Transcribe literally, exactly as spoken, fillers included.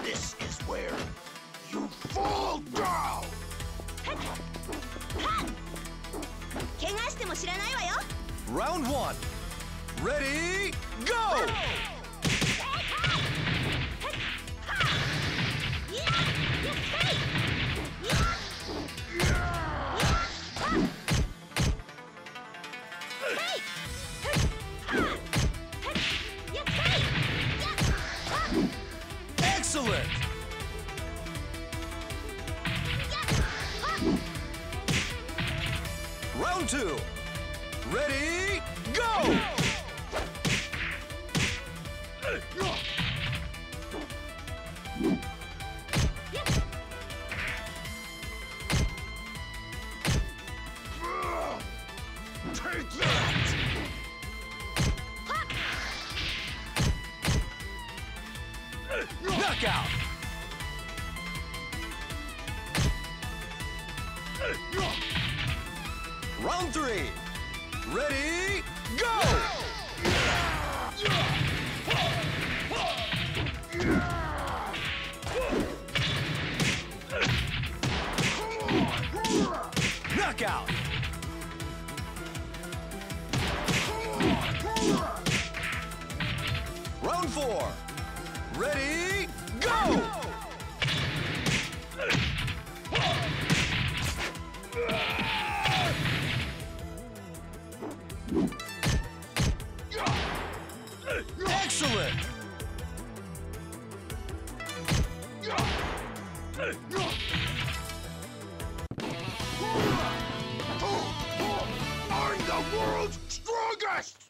This is where you fall down! 怪我しても知らないわよ。 Round one. Ready, go! Excellent! Round two. Ready, go! Take that! Knockout! Round three. Ready, go! Knockout! Round four. Ready, go! Excellent! I'm the world's strongest!